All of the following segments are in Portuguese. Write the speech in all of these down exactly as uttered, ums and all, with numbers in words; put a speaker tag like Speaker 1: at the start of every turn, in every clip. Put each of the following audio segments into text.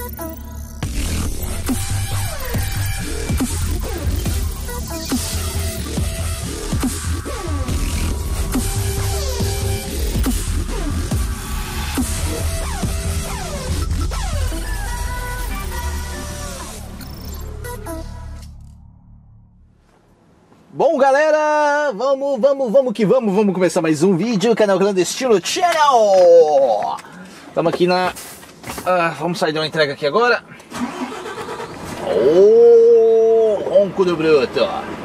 Speaker 1: Bom, galera, vamos, vamos, vamos que vamos, vamos começar mais um vídeo, canal Clandestino Channel. Estamos aqui na... Ah, vamos sair de uma entrega aqui agora. Oh, ronco do bruto.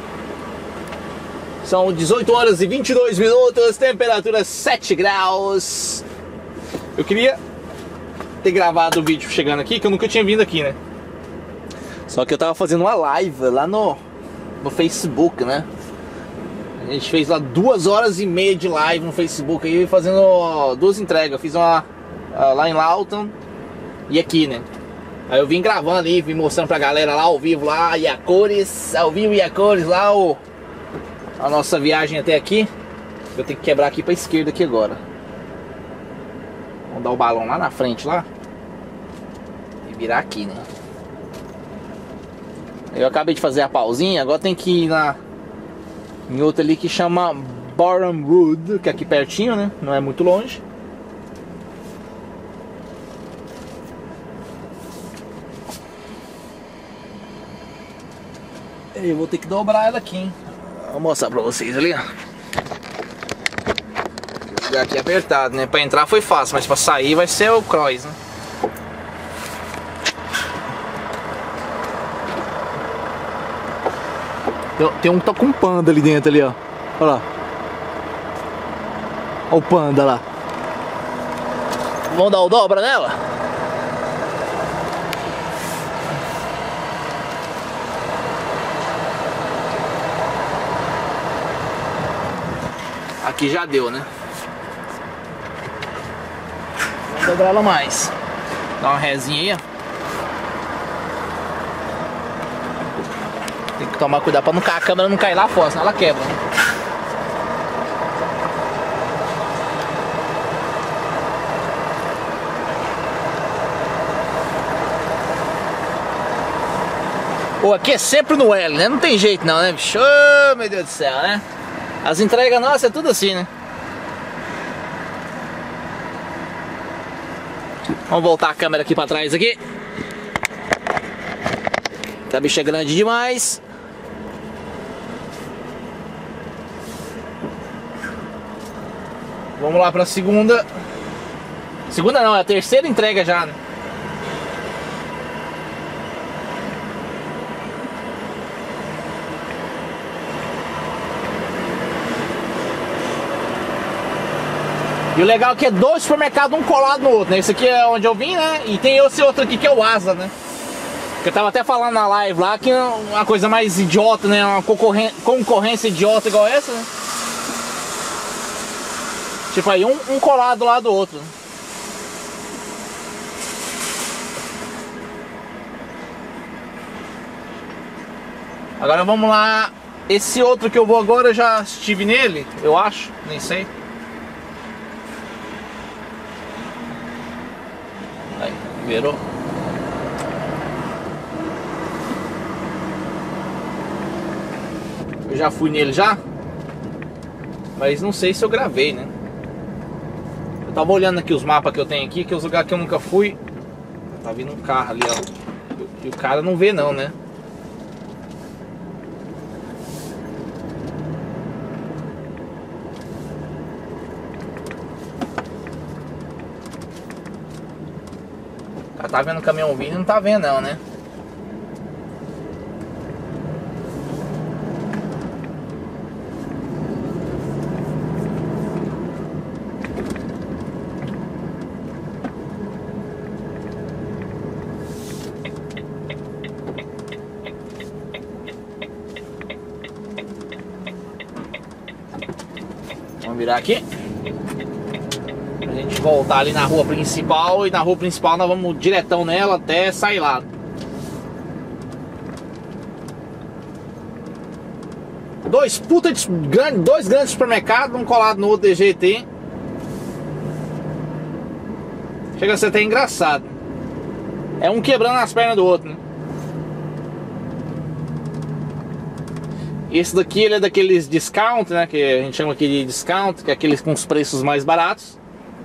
Speaker 1: São dezoito horas e vinte e dois minutos, temperatura sete graus. Eu queria ter gravado o vídeo chegando aqui, que eu nunca tinha vindo aqui, né? Só que eu tava fazendo uma live lá no... no Facebook, né? A gente fez lá duas horas e meia de live no Facebook aí, fazendo duas entregas. Eu fiz uma uh, lá em Lawton e aqui, né? Aí eu vim gravando ali, vim mostrando pra galera lá ao vivo, lá, e a cores, ao vivo e a cores lá, o, a nossa viagem até aqui. Eu tenho que quebrar aqui pra esquerda aqui agora. Vamos dar o balão lá na frente lá e virar aqui, né? Eu acabei de fazer a pausinha, agora tem que ir na, em outra ali que chama Borehamwood, que é aqui pertinho, né? Não é muito longe. Eu vou ter que dobrar ela aqui, hein? Vou mostrar pra vocês ali, ó. O lugar aqui é apertado, né? Pra entrar foi fácil, mas pra sair vai ser o cross, né? Tem um que tá com um panda ali dentro ali, ó. Olha lá. Olha o panda lá. Vamos dar o dobra nela? Aqui já deu, né? Vamos dobrar ela mais. Dá uma rezinha aí, ó. Tem que tomar cuidado pra não cair, a câmera não cair lá fora, senão ela quebra, né? Pô, aqui é sempre no L, né? Não tem jeito não, né, bicho? Oh, meu Deus do céu, né? As entregas nossas é tudo assim, né? Vamos voltar a câmera aqui pra trás aqui. A bicha é grande demais. Vamos lá para a segunda. Segunda não, é a terceira entrega já, né? E o legal é que é dois supermercados, um colado no outro, né? Esse aqui é onde eu vim, né? E tem esse outro aqui que é o Asa, né? Eu tava até falando na live lá que uma coisa mais idiota, né? Uma concorrência idiota igual essa, né? Tipo aí, um, um colado lá do outro. Agora vamos lá. Esse outro que eu vou agora, eu já estive nele, eu acho, nem sei. Aí, virou. Eu já fui nele já, mas não sei se eu gravei, né? Eu tava olhando aqui os mapas que eu tenho aqui, que é os lugares que eu nunca fui. Tá vindo um carro ali, ó. E o cara não vê não, né? O cara tá vendo o caminhão vindo e não tá vendo não, né? Vamos virar aqui pra gente voltar ali na rua principal. E na rua principal nós vamos diretão nela até sair lá. Dois puta de grande, dois grandes supermercados, um colado no outro de G T. Chega a ser até engraçado. É um quebrando as pernas do outro, né? Esse daqui, ele é daqueles discount, né? Que a gente chama aqui de discount, que é aqueles com os preços mais baratos.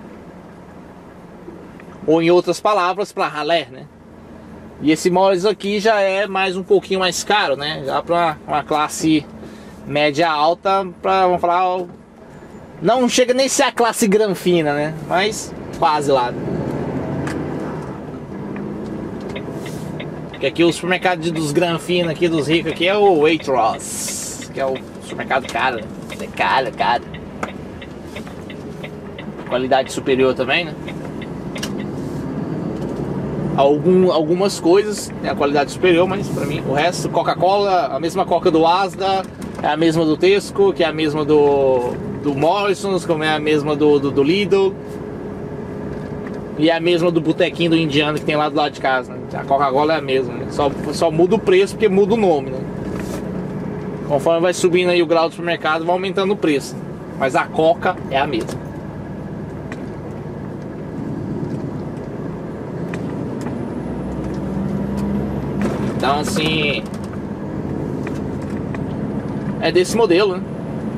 Speaker 1: Ou em outras palavras, para ralé, né? E esse Morris aqui já é mais um pouquinho mais caro, né? Já para uma classe média alta, para, vamos falar, não chega nem a ser a classe granfina, né? Mas quase lá. Porque aqui o supermercado dos granfinos aqui, dos ricos aqui, é o Waitrose, que é o supermercado caro, né? É caro, caro. Qualidade superior também, né? Algum, algumas coisas tem a qualidade superior, mas pra mim o resto, Coca-Cola, a mesma Coca do Asda, é a mesma do Tesco, que é a mesma do, do Morrisons, como é a mesma do, do, do Lidl. E é a mesma do botequinho do indiano que tem lá do lado de casa, né? A Coca-Cola é a mesma, né? Só, só muda o preço porque muda o nome, né? Conforme vai subindo aí o grau do supermercado, vai aumentando o preço. Mas a Coca é a mesma. Então assim, é desse modelo, né?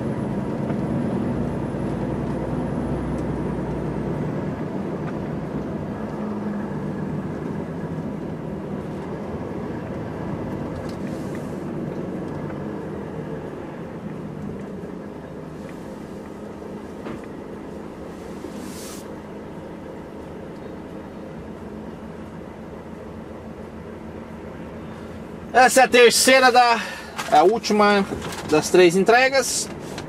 Speaker 1: Essa é a terceira da... a última das três entregas.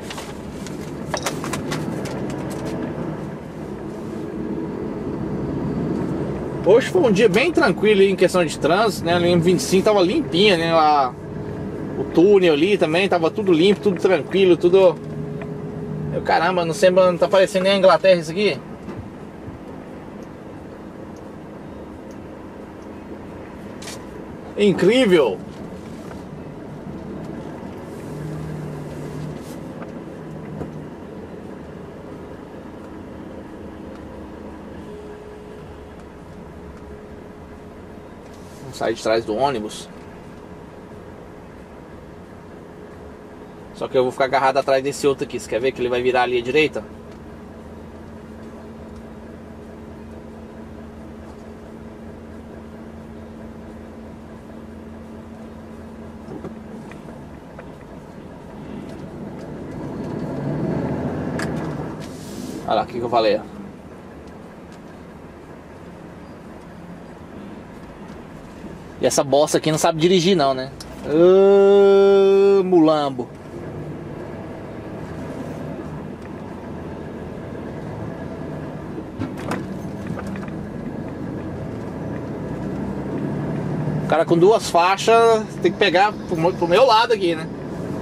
Speaker 1: Hoje foi um dia bem tranquilo em questão de trânsito, né? A M vinte e cinco tava limpinha, né? Lá, o túnel ali também tava tudo limpo, tudo tranquilo, tudo... Eu, caramba, não sei, não tá parecendo nem a Inglaterra isso aqui. Incrível! Vamos sair de trás do ônibus. Só que eu vou ficar agarrado atrás desse outro aqui. Você quer ver que ele vai virar ali à direita? Olha lá, o que, que eu falei? E essa bosta aqui não sabe dirigir não, né? Ah, mulambo. O cara com duas faixas tem que pegar pro, pro meu lado aqui, né?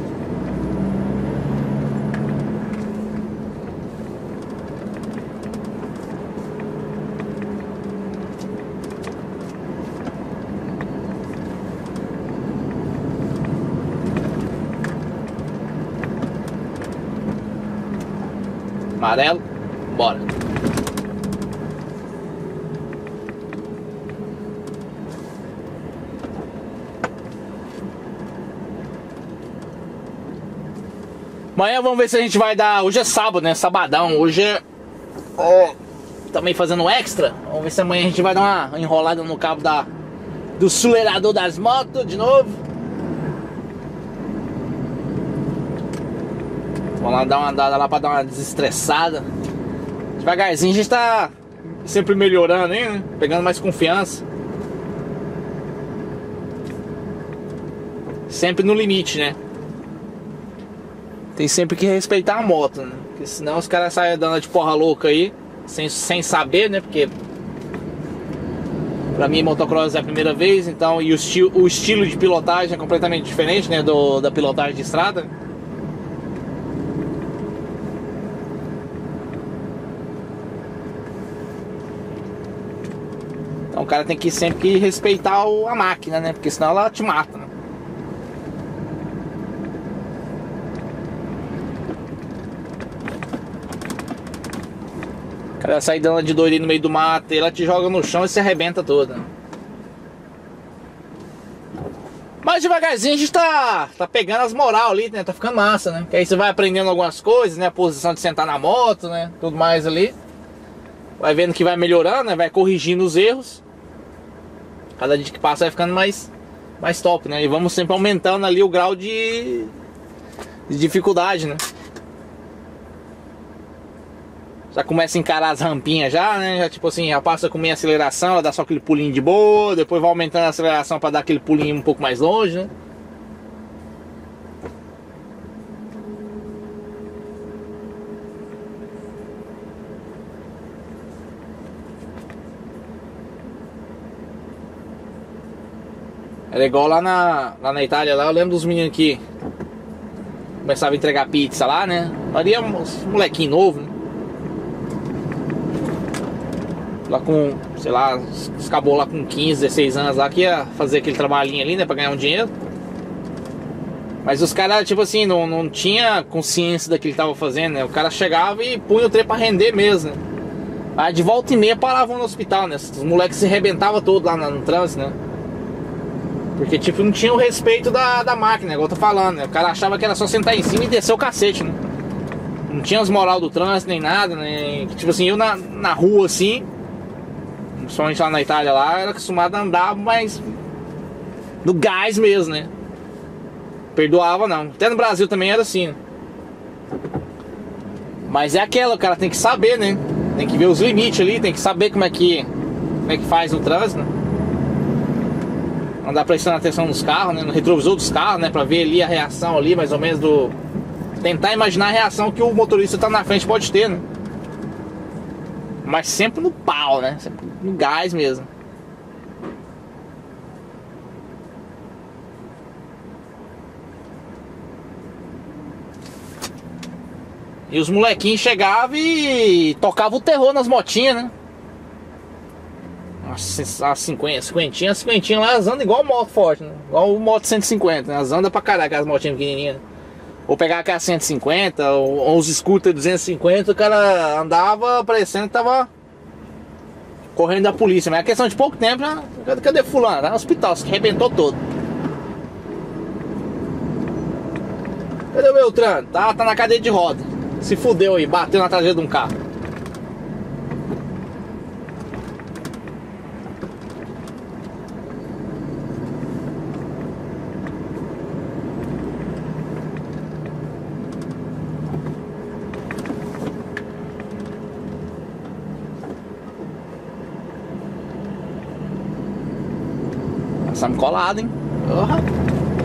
Speaker 1: Amarelo, bora. Amanhã vamos ver se a gente vai dar. Hoje é sábado, né? Sabadão. Hoje é. Ó, também fazendo extra. Vamos ver se amanhã a gente vai dar uma enrolada no cabo da do acelerador das motos de novo. Vamos lá dar uma andada lá pra dar uma desestressada. Devagarzinho a gente tá sempre melhorando, hein, né? Pegando mais confiança. Sempre no limite, né? Tem sempre que respeitar a moto, né? Porque senão os caras saem dando de porra louca aí sem, sem saber, né? Porque pra mim motocross é a primeira vez. Então, e o, esti o estilo de pilotagem é completamente diferente, né? Do, da pilotagem de estrada. Então o cara tem que sempre que respeitar o, a máquina, né? Porque senão ela te mata, né? O cara sai dando de doido no meio do mato, ela te joga no chão e se arrebenta toda. Mas devagarzinho a gente tá, tá pegando as moral ali, né? Tá ficando massa, né? Que aí você vai aprendendo algumas coisas, né? A posição de sentar na moto, né? Tudo mais ali. Vai vendo que vai melhorando, né? Vai corrigindo os erros. Cada dia que passa vai ficando mais, mais top, né? E vamos sempre aumentando ali o grau de, de dificuldade, né? Já começa a encarar as rampinhas já, né? Já tipo assim, já passa com meia aceleração, ela dá só aquele pulinho de boa. Depois vai aumentando a aceleração para dar aquele pulinho um pouco mais longe, né? Era igual lá na, lá na Itália, lá eu lembro dos meninos que começavam a entregar pizza lá, né? Maria, uns molequinho novo, né? Lá com, sei lá, acabou lá com quinze, dezesseis anos lá, que ia fazer aquele trabalhinho ali, né, pra ganhar um dinheiro. Mas os caras, tipo assim, não, não tinha consciência daquilo que tava fazendo, né? O cara chegava e punha o trem pra render mesmo, né? Aí de volta e meia paravam no hospital, né? Os moleques se arrebentavam todos lá no, no trânsito, né? Porque, tipo, não tinha o respeito da, da máquina, igual eu tô falando, né? O cara achava que era só sentar em cima e descer o cacete, né? Não tinha as moral do trânsito, nem nada, né? Tipo assim, eu na, na rua, assim, principalmente lá na Itália, lá, era acostumado a andar, mas no gás mesmo, né? Perdoava, não. Até no Brasil também era assim, né? Mas é aquela, o cara tem que saber, né? Tem que ver os limites ali, tem que saber como é que, como é que faz no trânsito, né? Andar prestando atenção nos carros, né? No retrovisor dos carros, né? Pra ver ali a reação ali, mais ou menos do... Tentar imaginar a reação que o motorista tá na frente pode ter, né? Mas sempre no pau, né? Sempre no gás mesmo. E os molequinhos chegavam e tocavam o terror nas motinhas, né? As cinquenta, cinquentinha, as cinquentinha lá, elas andam igual moto forte, né? Igual o moto cento e cinquenta, né? Elas andam pra caralho, aquelas motinhas pequenininhas. Ou pegar aquela cento e cinquenta, ou, ou os scooter duzentos e cinquenta, o cara andava parecendo que tava correndo da polícia. Mas é questão de pouco tempo, né? Cadê, cadê fulano? Tá no hospital, se arrebentou todo. Cadê o Beltrano? Tá, tá na cadeira de roda. Se fudeu aí, bateu na traseira de um carro. Passamos colado, hein? Uhum.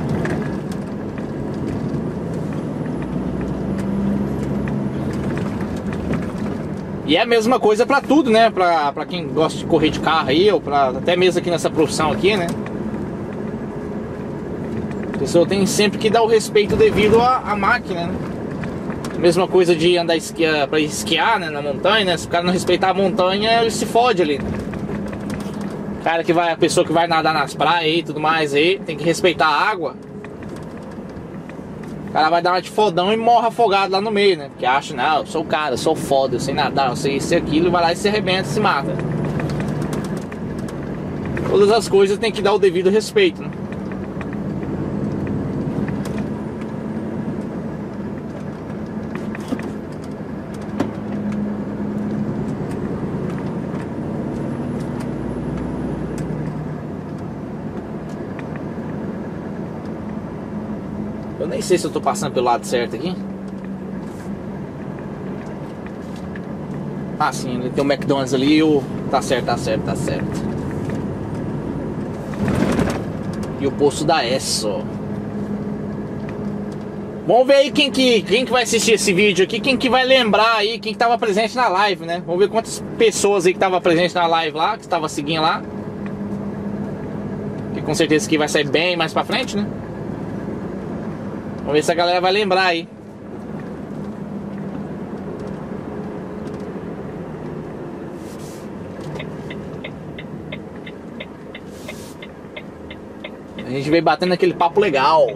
Speaker 1: E é a mesma coisa pra tudo, né? Pra, pra quem gosta de correr de carro aí, ou pra, até mesmo aqui nessa profissão aqui, né? A pessoa tem sempre que dar o respeito devido à, à máquina, né? Mesma coisa de andar esquiar, pra esquiar, né? Na montanha, né? Se o cara não respeitar a montanha, ele se fode ali. Cara que vai, a pessoa que vai nadar nas praias e tudo mais aí, tem que respeitar a água. O cara vai dar uma de fodão e morre afogado lá no meio, né? Porque acha, não, eu sou o cara, eu sou foda, eu sei nadar, eu sei isso e aquilo, vai lá e se arrebenta e se mata. Todas as coisas tem que dar o devido respeito, né? Eu nem sei se eu tô passando pelo lado certo aqui. Ah, sim, tem um McDonald's ali e o... Tá certo, tá certo, tá certo. E o posto da Esso. Vamos ver aí quem que, quem que vai assistir esse vídeo aqui. Quem que vai lembrar aí, quem que tava presente na live, né? Vamos ver quantas pessoas aí que tava presente na live lá, que tava seguindo lá. Que com certeza que vai sair bem mais pra frente, né? Vamos ver se a galera vai lembrar aí. A gente veio batendo aquele papo legal.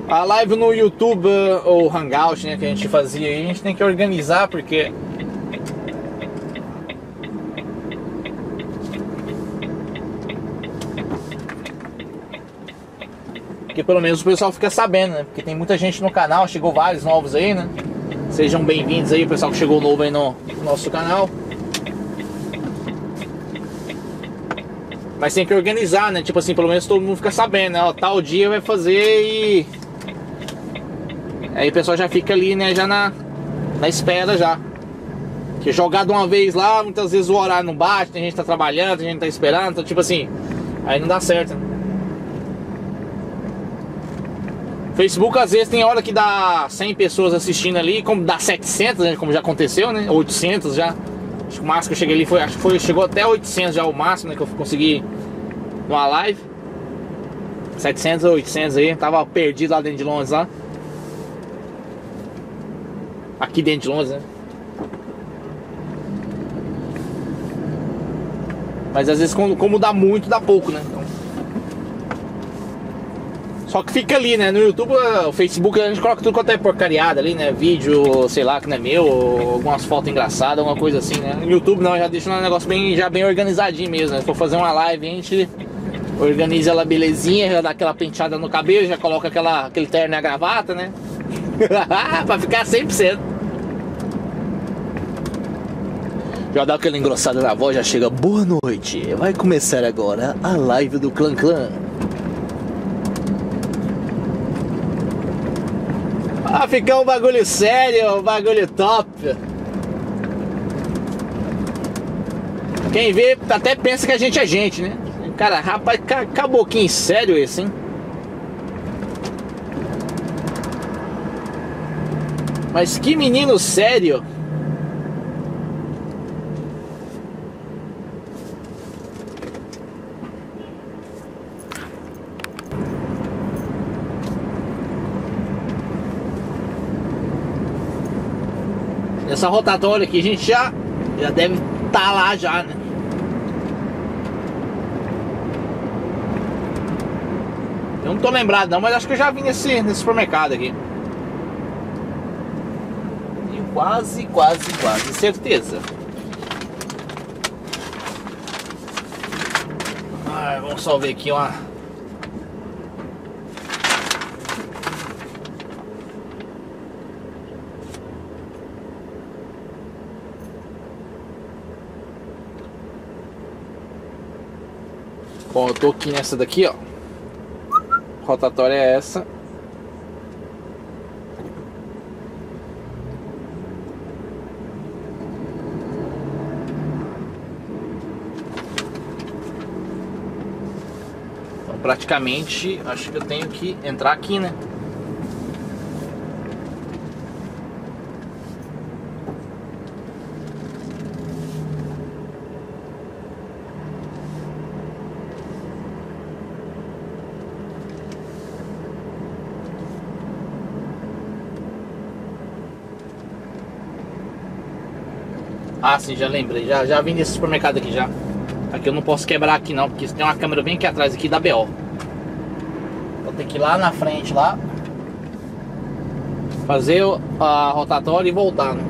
Speaker 1: A live no YouTube ou Hangout, né, que a gente fazia aí, a gente tem que organizar porque porque pelo menos o pessoal fica sabendo, né? Porque tem muita gente no canal, chegou vários novos aí, né? Sejam bem-vindos aí, o pessoal que chegou novo aí no nosso canal. Mas tem que organizar, né? Tipo assim, pelo menos todo mundo fica sabendo, né? Ó, tal dia vai fazer e... aí o pessoal já fica ali, né? Já na, na espera já. Porque jogar de uma vez lá, muitas vezes o horário não bate, tem gente que tá trabalhando, tem gente que tá esperando. Então, tipo assim, aí não dá certo, né? Facebook às vezes tem hora que dá cem pessoas assistindo ali, como dá setecentos, né? Como já aconteceu, né? oitocentos já. Acho que o máximo que eu cheguei ali foi, acho que foi, chegou até oitocentos já o máximo, né, que eu consegui numa live. setecentos ou oitocentos aí, tava perdido lá dentro de Londres lá. Aqui dentro de Londres, né? Mas às vezes como, como dá muito, dá pouco, né? Então... só que fica ali, né? No YouTube, o Facebook, a gente coloca tudo quanto é porcariada ali, né? Vídeo, sei lá, que não é meu, ou algumas fotos engraçadas, alguma coisa assim, né? No YouTube não, já deixa um negócio bem, já bem organizadinho mesmo, né? Se for fazer uma live, a gente organiza ela belezinha, já dá aquela penteada no cabelo, já coloca aquela, aquele terno e a gravata, né? Pra ficar cem por cento. Já dá aquela engrossada na voz, já chega, boa noite, vai começar agora a live do Clã Clã. Ah, ficar um bagulho sério, um bagulho top. Quem vê até pensa que a gente é gente, né? Cara, rapaz, caboquinho sério esse, hein? Mas que menino sério. Essa rotatória aqui a gente já, já deve estar tá lá já, né? Eu não tô lembrado não, mas acho que eu já vim nesse, nesse supermercado aqui. Tenho quase, quase, quase certeza. Ah, vamos só ver aqui uma... Bom, eu tô aqui nessa daqui, ó. Rotatória é essa. Então, praticamente, acho que eu tenho que entrar aqui, né? Ah, sim, já lembrei, já, já vim desse supermercado aqui já. Aqui eu não posso quebrar aqui não, porque tem uma câmera bem aqui atrás aqui da B O. Vou ter que ir lá na frente lá, fazer a rotatória e voltar, né?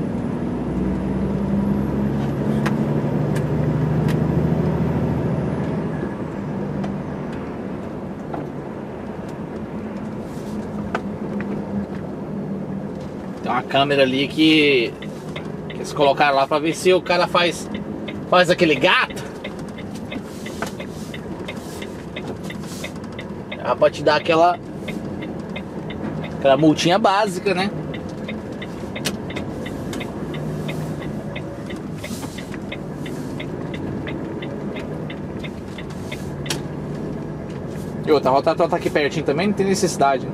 Speaker 1: Tem uma câmera ali que eles colocaram lá pra ver se o cara faz faz aquele gato. Já pra te dar aquela aquela multinha básica, né? E outra, a rotatória tá aqui pertinho também, não tem necessidade, né?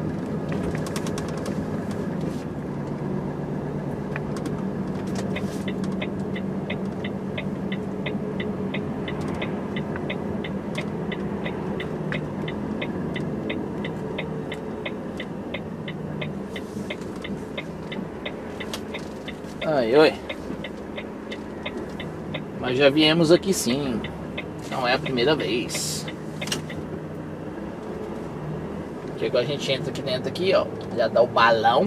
Speaker 1: Ai, oi. Mas já viemos aqui sim. Não é a primeira vez. Que agora a gente entra aqui dentro aqui, ó. Já dá o balão.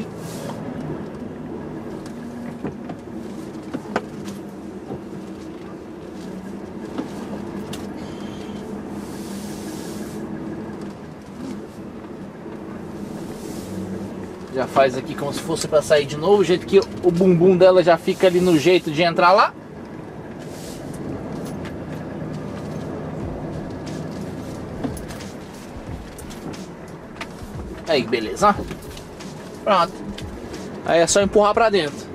Speaker 1: Já faz aqui como se fosse para sair de novo, o jeito que o bumbum dela já fica ali no jeito de entrar lá. Aí, beleza. Pronto. Aí é só empurrar para dentro.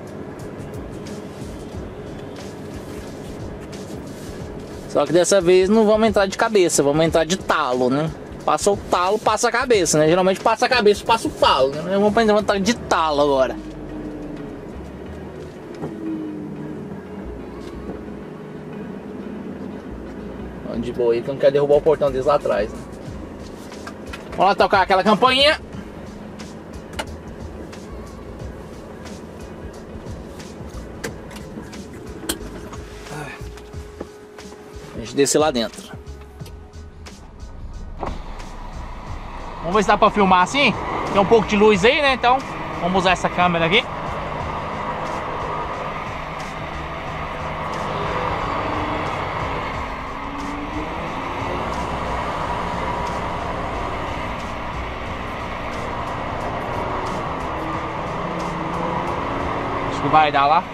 Speaker 1: Só que dessa vez não vamos entrar de cabeça, vamos entrar de talo, né? Passa o talo, passa a cabeça, né? Geralmente passa a cabeça, passa o talo, né? Vamos entrar de talo agora. De boa aí, que não quer derrubar o portão deles lá atrás, né? Vamos lá tocar aquela campainha. A gente desce lá dentro. Vamos ver se dá pra filmar assim. Tem um pouco de luz aí, né? Então vamos usar essa câmera aqui. Acho que vai dar lá.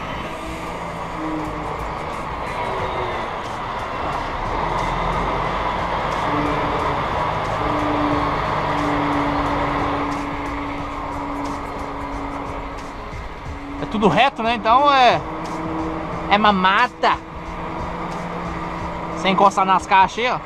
Speaker 1: É tudo reto, né? Então é é uma mata. Sem encostar nas caixas aí, ó.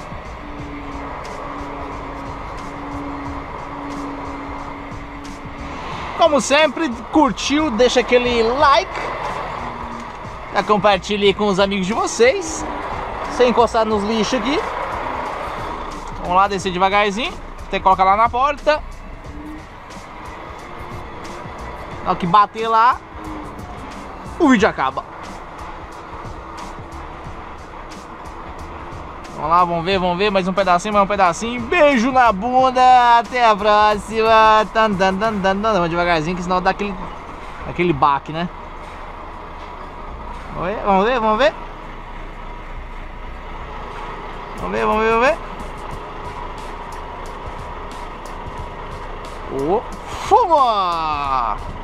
Speaker 1: Como sempre, curtiu, deixa aquele like, compartilhe com os amigos de vocês, sem encostar nos lixos aqui. Vamos lá, descer devagarzinho, tem que colocar lá na porta. Na hora que bater lá, o vídeo acaba. Vamos lá, vamos ver, vamos ver, mais um pedacinho, mais um pedacinho. Beijo na bunda, até a próxima. Tan, tan, tan, tan, tan. Vamos devagarzinho, que senão dá aquele, aquele baque, né? Vamos ver, vamos ver, vamos ver. Vamos ver, vamos ver, vamos ver. Oh, fuma!